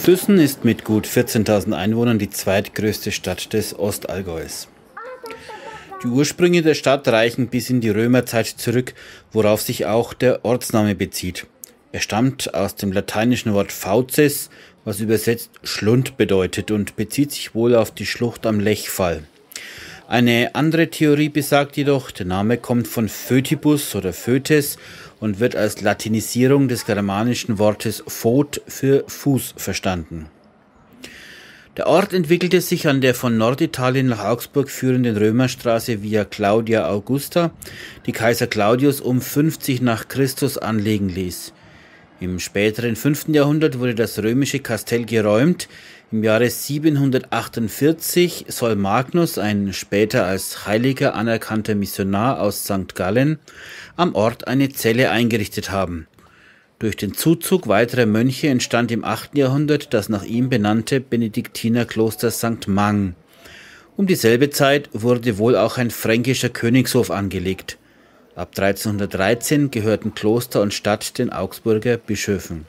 Füssen ist mit gut 14.000 Einwohnern die zweitgrößte Stadt des Ostallgäus. Die Ursprünge der Stadt reichen bis in die Römerzeit zurück, worauf sich auch der Ortsname bezieht. Er stammt aus dem lateinischen Wort fauces, was übersetzt Schlund bedeutet, und bezieht sich wohl auf die Schlucht am Lechfall. Eine andere Theorie besagt jedoch, der Name kommt von Foetibus oder Foetes und wird als Latinisierung des germanischen Wortes Fot für Fuß verstanden. Der Ort entwickelte sich an der von Norditalien nach Augsburg führenden Römerstraße Via Claudia Augusta, die Kaiser Claudius um 50 nach Christus anlegen ließ. Im späteren 5. Jahrhundert wurde das römische Kastell geräumt. Im Jahre 748 soll Magnus, ein später als Heiliger anerkannter Missionar aus St. Gallen, am Ort eine Zelle eingerichtet haben. Durch den Zuzug weiterer Mönche entstand im 8. Jahrhundert das nach ihm benannte Benediktinerkloster St. Mang. Um dieselbe Zeit wurde wohl auch ein fränkischer Königshof angelegt. Ab 1313 gehörten Kloster und Stadt den Augsburger Bischöfen.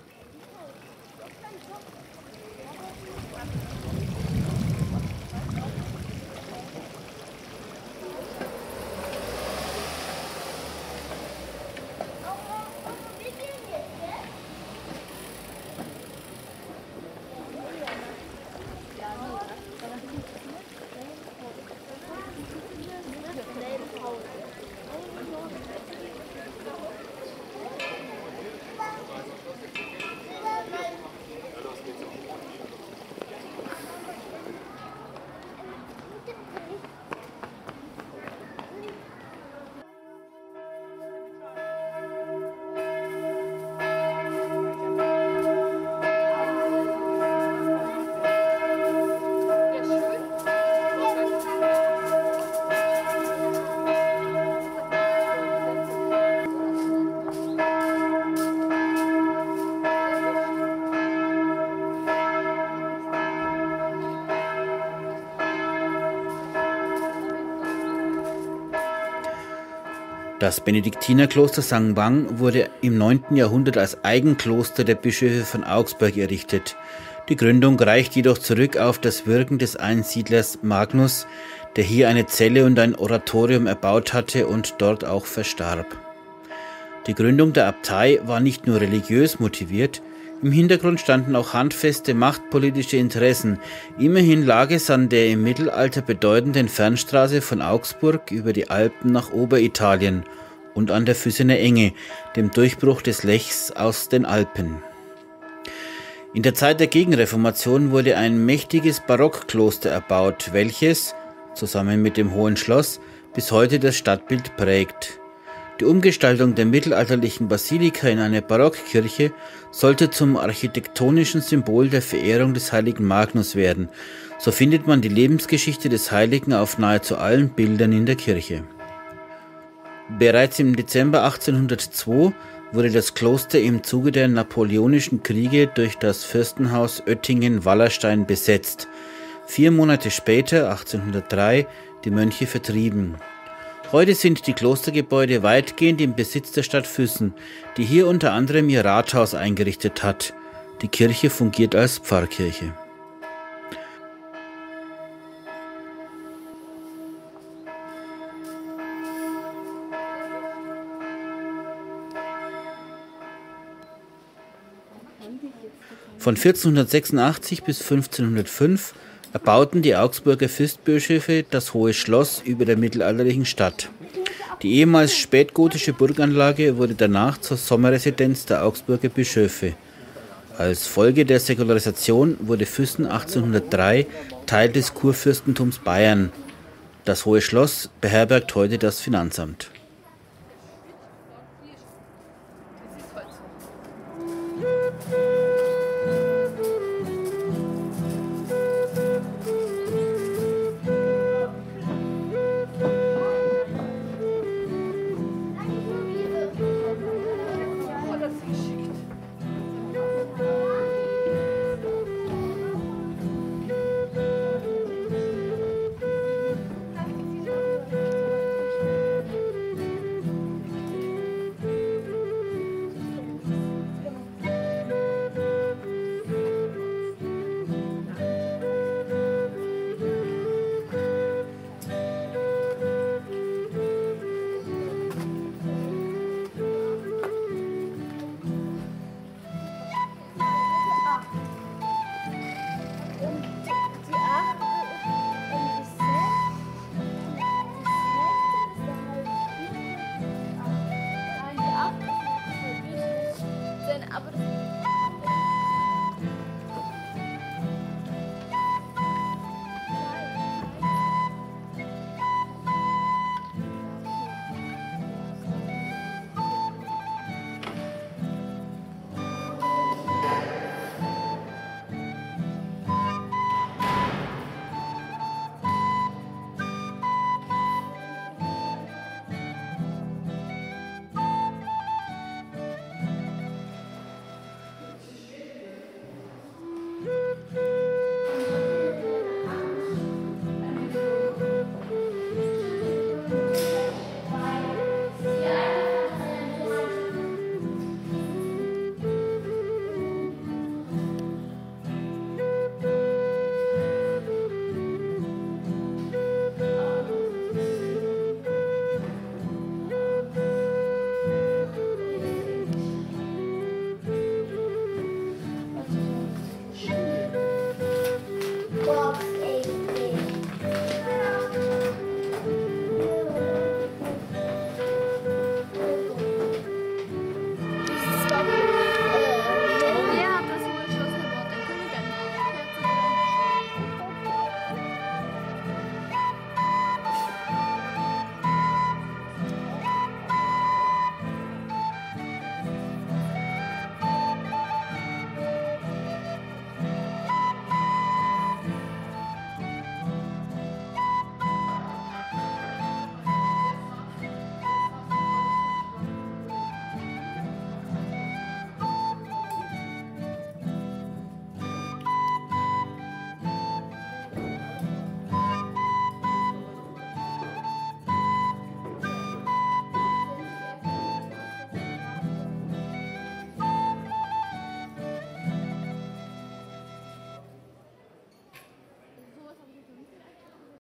Das Benediktinerkloster St. Mang wurde im 9. Jahrhundert als Eigenkloster der Bischöfe von Augsburg errichtet. Die Gründung reicht jedoch zurück auf das Wirken des Einsiedlers Magnus, der hier eine Zelle und ein Oratorium erbaut hatte und dort auch verstarb. Die Gründung der Abtei war nicht nur religiös motiviert, im Hintergrund standen auch handfeste machtpolitische Interessen. Immerhin lag es an der im Mittelalter bedeutenden Fernstraße von Augsburg über die Alpen nach Oberitalien und an der Füssener Enge, dem Durchbruch des Lechs aus den Alpen. In der Zeit der Gegenreformation wurde ein mächtiges Barockkloster erbaut, welches, zusammen mit dem Hohen Schloss, bis heute das Stadtbild prägt. Die Umgestaltung der mittelalterlichen Basilika in eine Barockkirche sollte zum architektonischen Symbol der Verehrung des heiligen Magnus werden. So findet man die Lebensgeschichte des Heiligen auf nahezu allen Bildern in der Kirche. Bereits im Dezember 1802 wurde das Kloster im Zuge der Napoleonischen Kriege durch das Fürstenhaus Oettingen-Wallerstein besetzt. 4 Monate später, 1803, die Mönche vertrieben. Heute sind die Klostergebäude weitgehend im Besitz der Stadt Füssen, die hier unter anderem ihr Rathaus eingerichtet hat. Die Kirche fungiert als Pfarrkirche. Von 1486 bis 1505 erbauten die Augsburger Fürstbischöfe das Hohe Schloss über der mittelalterlichen Stadt. Die ehemals spätgotische Burganlage wurde danach zur Sommerresidenz der Augsburger Bischöfe. Als Folge der Säkularisation wurde Füssen 1803 Teil des Kurfürstentums Bayern. Das Hohe Schloss beherbergt heute das Finanzamt.